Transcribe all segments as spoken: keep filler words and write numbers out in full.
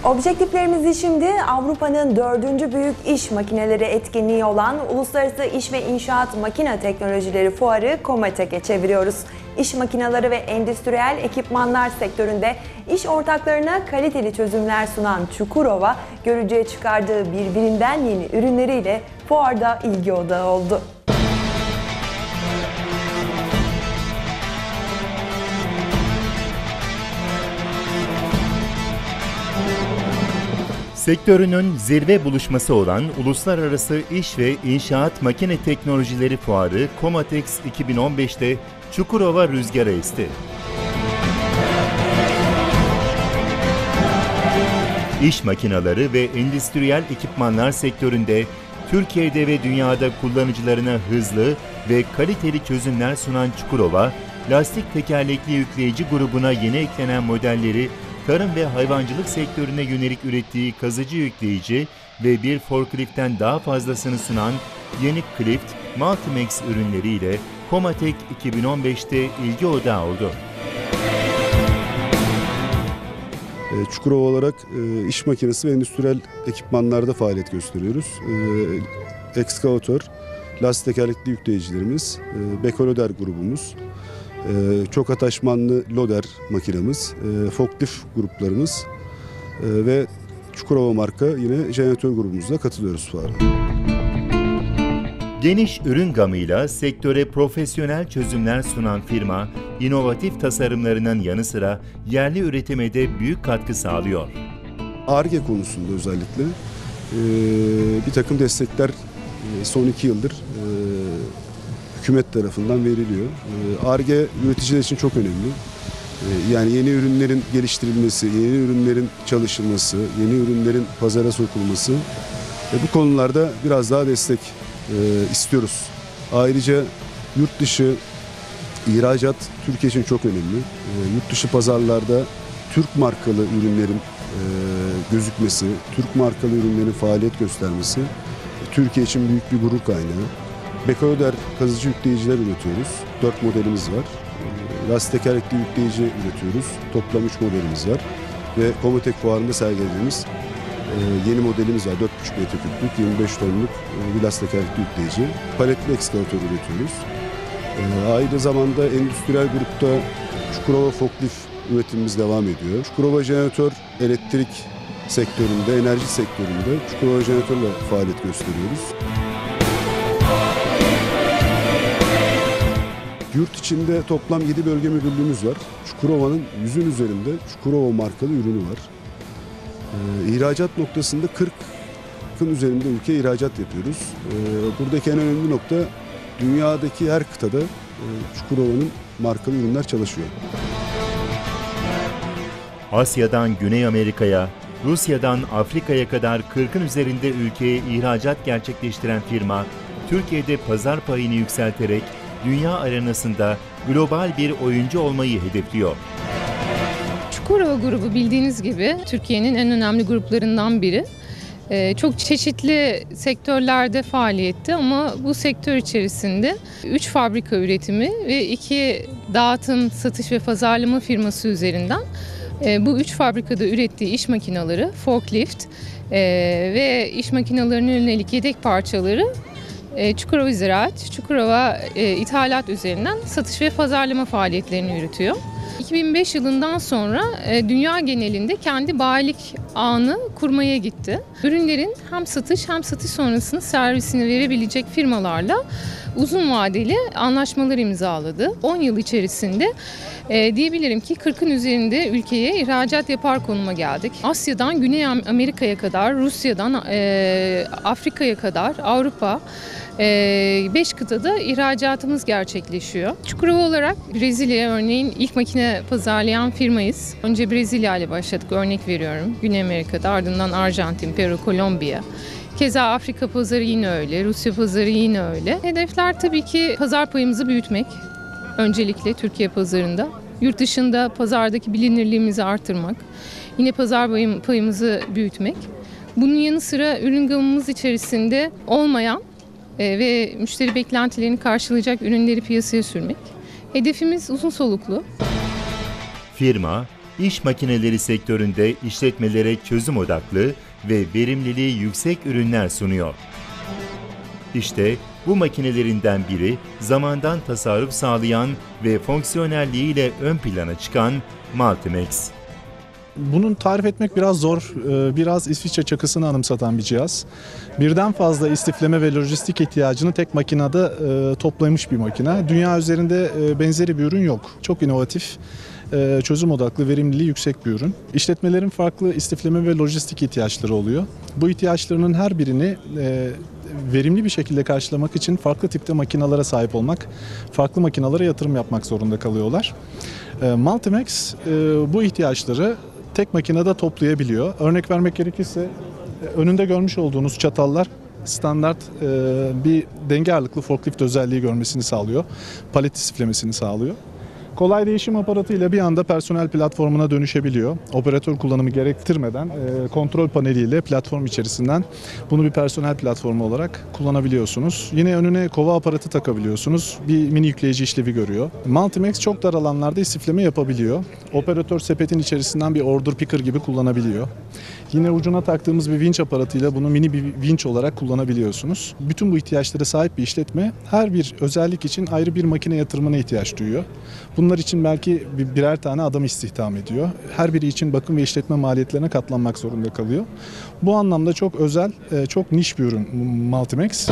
Objektiflerimizi şimdi Avrupa'nın dördüncü büyük iş makineleri etkinliği olan Uluslararası İş ve İnşaat Makine Teknolojileri Fuarı COMATEC'e çeviriyoruz. İş makineleri ve endüstriyel ekipmanlar sektöründe iş ortaklarına kaliteli çözümler sunan Çukurova, görücüye çıkardığı birbirinden yeni ürünleriyle fuarda ilgi odağı oldu. Sektörünün zirve buluşması olan Uluslararası İş ve İnşaat Makine Teknolojileri Fuarı COMATEC iki bin on beş'te Çukurova rüzgara esti. İş makineleri ve endüstriyel ekipmanlar sektöründe Türkiye'de ve dünyada kullanıcılarına hızlı ve kaliteli çözümler sunan Çukurova, lastik tekerlekli yükleyici grubuna yeni eklenen modelleri tarım ve hayvancılık sektörüne yönelik ürettiği kazıcı yükleyici ve bir forkliftten daha fazlasını sunan yeni Clift Multimax ürünleriyle COMATEC iki bin on beş'te ilgi odağı oldu. Çukurova olarak iş makinesi ve endüstriyel ekipmanlarda faaliyet gösteriyoruz. Ekskavatör, lastik tekerlekli yükleyicilerimiz, Bekoloder grubumuz, çok ataşmanlı loader makinamız, forklift gruplarımız ve Çukurova marka yine jeneratör grubumuzla katılıyoruz fuara. Geniş ürün gamıyla sektöre profesyonel çözümler sunan firma, inovatif tasarımlarının yanı sıra yerli üretime de büyük katkı sağlıyor. Ar-Ge konusunda özellikle bir takım destekler son iki yıldır hükümet tarafından veriliyor. Ar-Ge üreticiler için çok önemli. Yani yeni ürünlerin geliştirilmesi, yeni ürünlerin çalışılması, yeni ürünlerin pazara sokulması ve bu konularda biraz daha destek istiyoruz. Ayrıca yurt dışı ihracat Türkiye için çok önemli. Yurt dışı pazarlarda Türk markalı ürünlerin gözükmesi, Türk markalı ürünlerin faaliyet göstermesi Türkiye için büyük bir gurur kaynağı. Bekoloder kazıcı yükleyiciler üretiyoruz. dört modelimiz var. Lastik tekerlekli yükleyici üretiyoruz. Toplam üç modelimiz var. Ve COMATEC fuarında sergilediğimiz yeni modelimiz var. dört buçuk metreküplük, yirmi beş tonluk bir lastik tekerlekli yükleyici. Paletli ekskavatör üretiyoruz. Aynı zamanda endüstriyel grupta Çukurova forklift üretimimiz devam ediyor. Çukurova jeneratör elektrik sektöründe, enerji sektöründe Çukurova jeneratörle faaliyet gösteriyoruz. Yurt içinde toplam yedi bölge müdürlüğümüz var. Çukurova'nın yüzün üzerinde Çukurova markalı ürünü var. Ee, ihracat noktasında kırk'ın üzerinde ülke ihracat yapıyoruz. Ee, buradaki en önemli nokta dünyadaki her kıtada e, Çukurova'nın markalı ürünler çalışıyor. Asya'dan Güney Amerika'ya, Rusya'dan Afrika'ya kadar kırk'ın üzerinde ülkeye ihracat gerçekleştiren firma, Türkiye'de pazar payını yükselterek dünya arenasında global bir oyuncu olmayı hedefliyor. Çukurova grubu bildiğiniz gibi Türkiye'nin en önemli gruplarından biri. Ee, çok çeşitli sektörlerde faaliyette ama bu sektör içerisinde üç fabrika üretimi ve iki dağıtım, satış ve pazarlama firması üzerinden e, bu üç fabrikada ürettiği iş makineleri, forklift e, ve iş makinelerine yönelik yedek parçaları Çukurova Ziraat, Çukurova e, ithalat üzerinden satış ve pazarlama faaliyetlerini yürütüyor. iki bin beş yılından sonra e, dünya genelinde kendi bayilik ağını kurmaya gitti. Ürünlerin hem satış hem satış sonrasında servisini verebilecek firmalarla uzun vadeli anlaşmalar imzaladı. on yıl içerisinde e, diyebilirim ki kırk'ın üzerinde ülkeye ihracat yapar konuma geldik. Asya'dan Güney Amerika'ya kadar, Rusya'dan e, Afrika'ya kadar, Avrupa, beş kıtada ihracatımız gerçekleşiyor. Çukurova olarak Brezilya örneğin ilk makine pazarlayan firmayız. Önce Brezilya ile başladık, örnek veriyorum. Güney Amerika'da, ardından Arjantin, Peru, Kolombiya. Keza Afrika pazarı yine öyle, Rusya pazarı yine öyle. Hedefler tabii ki pazar payımızı büyütmek. Öncelikle Türkiye pazarında. Yurt dışında pazardaki bilinirliğimizi artırmak. Yine pazar payımızı büyütmek. Bunun yanı sıra ürün gamımız içerisinde olmayan ve müşteri beklentilerini karşılayacak ürünleri piyasaya sürmek. Hedefimiz uzun soluklu. Firma, İş makineleri sektöründe işletmelere çözüm odaklı ve verimliliği yüksek ürünler sunuyor. İşte bu makinelerinden biri zamandan tasarruf sağlayan ve fonksiyonelliğiyle ön plana çıkan Multimax. Bunun tarif etmek biraz zor, biraz İsviçre çakısını anımsatan bir cihaz. Birden fazla istifleme ve lojistik ihtiyacını tek makinede toplamış bir makine. Dünya üzerinde benzeri bir ürün yok. Çok inovatif, çözüm odaklı, verimliliği yüksek bir ürün. İşletmelerin farklı istifleme ve lojistik ihtiyaçları oluyor. Bu ihtiyaçlarının her birini verimli bir şekilde karşılamak için farklı tipte makinalara sahip olmak, farklı makinalara yatırım yapmak zorunda kalıyorlar. Multimax bu ihtiyaçları tek makinede toplayabiliyor. Örnek vermek gerekirse önünde görmüş olduğunuz çatallar standart bir denge ağırlıklı forklift özelliği görmesini sağlıyor. Palet istiflemesini sağlıyor. Kolay değişim aparatıyla bir anda personel platformuna dönüşebiliyor. Operatör kullanımı gerektirmeden e, kontrol paneliyle platform içerisinden bunu bir personel platformu olarak kullanabiliyorsunuz. Yine önüne kova aparatı takabiliyorsunuz. Bir mini yükleyici işlevi görüyor. Multimax çok dar alanlarda istifleme yapabiliyor. Operatör sepetin içerisinden bir order picker gibi kullanabiliyor. Yine ucuna taktığımız bir vinç aparatıyla bunu mini bir vinç olarak kullanabiliyorsunuz. Bütün bu ihtiyaçlara sahip bir işletme her bir özellik için ayrı bir makine yatırımına ihtiyaç duyuyor. Bunlar için belki birer tane adam istihdam ediyor. Her biri için bakım ve işletme maliyetlerine katlanmak zorunda kalıyor. Bu anlamda çok özel, çok niş bir ürün Multimax.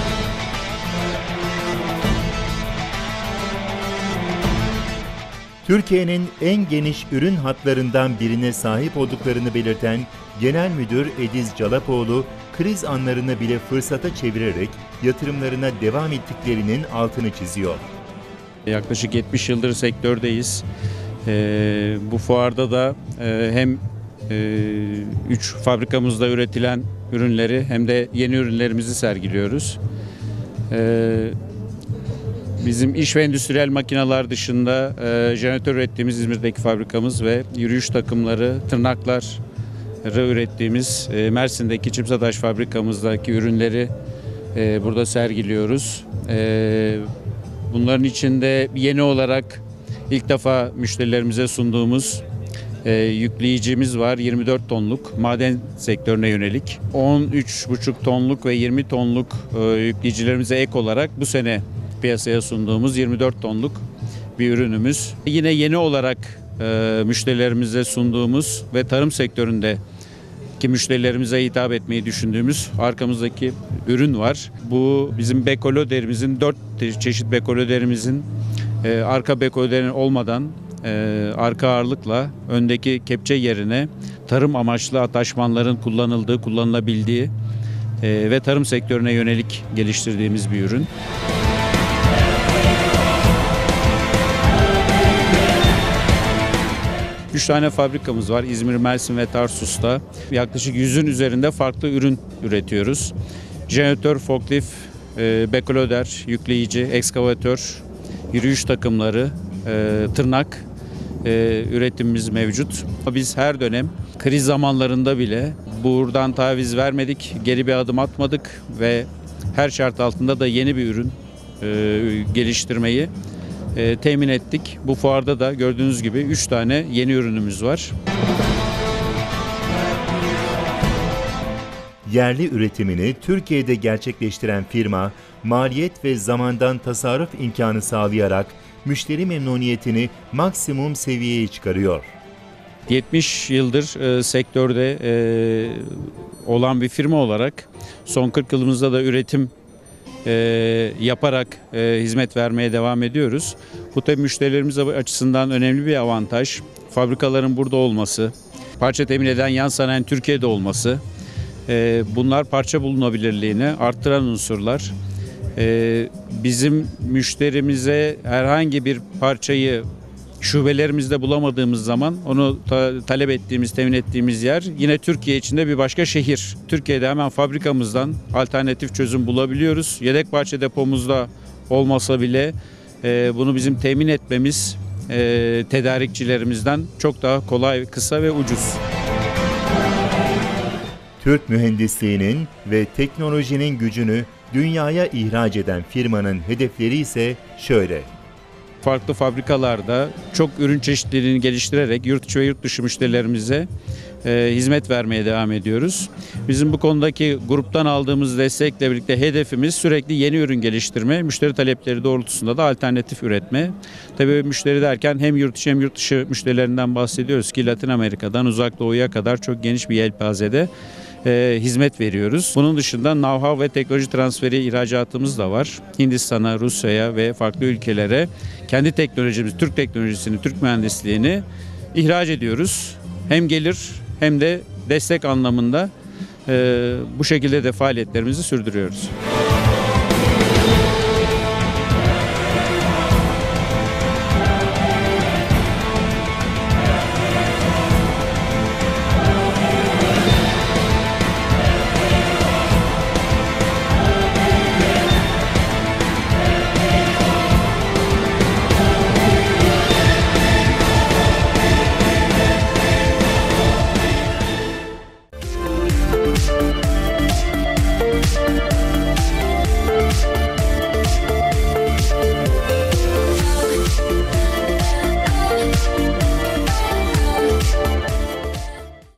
Türkiye'nin en geniş ürün hatlarından birine sahip olduklarını belirten Genel Müdür Ediz Calapoğlu, kriz anlarını bile fırsata çevirerek yatırımlarına devam ettiklerinin altını çiziyor. Yaklaşık yetmiş yıldır sektördeyiz. Ee, bu fuarda da e, hem e, üç fabrikamızda üretilen ürünleri hem de yeni ürünlerimizi sergiliyoruz. Ee, bizim iş ve endüstriyel makineler dışında e, jeneratör ürettiğimiz İzmir'deki fabrikamız ve yürüyüş takımları, tırnakları ürettiğimiz e, Mersin'deki Çimsataş fabrikamızdaki ürünleri e, burada sergiliyoruz. E, Bunların içinde yeni olarak ilk defa müşterilerimize sunduğumuz e, yükleyicimiz var. yirmi dört tonluk maden sektörüne yönelik. on üç buçuk tonluk ve yirmi tonluk e, yükleyicilerimize ek olarak bu sene piyasaya sunduğumuz yirmi dört tonluk bir ürünümüz. Yine yeni olarak e, müşterilerimize sunduğumuz ve tarım sektöründe ki müşterilerimize hitap etmeyi düşündüğümüz arkamızdaki ürün var. Bu bizim bekoloderimizin, dört çeşit bekoloderimizin e, arka bekoloderin olmadan e, arka ağırlıkla öndeki kepçe yerine tarım amaçlı ataşmanların kullanıldığı, kullanılabildiği e, ve tarım sektörüne yönelik geliştirdiğimiz bir ürün. Üç tane fabrikamız var. İzmir, Mersin ve Tarsus'ta. Yaklaşık yüzün üzerinde farklı ürün üretiyoruz. Jeneratör, forklift, e, bekoloder, yükleyici, ekskavatör, yürüyüş takımları, e, tırnak e, üretimimiz mevcut. Biz her dönem kriz zamanlarında bile buradan taviz vermedik, geri bir adım atmadık ve her şart altında da yeni bir ürün e, geliştirmeyi E, temin ettik. Bu fuarda da gördüğünüz gibi üç tane yeni ürünümüz var. Yerli üretimini Türkiye'de gerçekleştiren firma, maliyet ve zamandan tasarruf imkanı sağlayarak müşteri memnuniyetini maksimum seviyeye çıkarıyor. yetmiş yıldır e, sektörde e, olan bir firma olarak son kırk yılımızda da üretim E, yaparak e, hizmet vermeye devam ediyoruz. Bu tabii müşterilerimiz açısından önemli bir avantaj. Fabrikaların burada olması, parça temin eden yan sanayinin Türkiye'de olması, e, bunlar parça bulunabilirliğini arttıran unsurlar. E, bizim müşterimize herhangi bir parçayı şubelerimizde bulamadığımız zaman onu ta- talep ettiğimiz, temin ettiğimiz yer yine Türkiye içinde bir başka şehir. Türkiye'de hemen fabrikamızdan alternatif çözüm bulabiliyoruz. Yedek parça depomuzda olmasa bile e, bunu bizim temin etmemiz e, tedarikçilerimizden çok daha kolay, kısa ve ucuz. Türk mühendisliğinin ve teknolojinin gücünü dünyaya ihraç eden firmanın hedefleri ise şöyle. farklı fabrikalarda çok ürün çeşitliliğini geliştirerek yurt içi ve yurt dışı müşterilerimize e, hizmet vermeye devam ediyoruz. Bizim bu konudaki gruptan aldığımız destekle birlikte hedefimiz sürekli yeni ürün geliştirme, müşteri talepleri doğrultusunda da alternatif üretme. Tabii müşteri derken hem yurt içi hem yurt dışı müşterilerinden bahsediyoruz ki Latin Amerika'dan Uzak Doğu'ya kadar çok geniş bir yelpazede E, hizmet veriyoruz. Bunun dışında know-how ve teknoloji transferi ihracatımız da var. Hindistan'a, Rusya'ya ve farklı ülkelere kendi teknolojimiz, Türk teknolojisini, Türk mühendisliğini ihraç ediyoruz. Hem gelir hem de destek anlamında e, bu şekilde de faaliyetlerimizi sürdürüyoruz.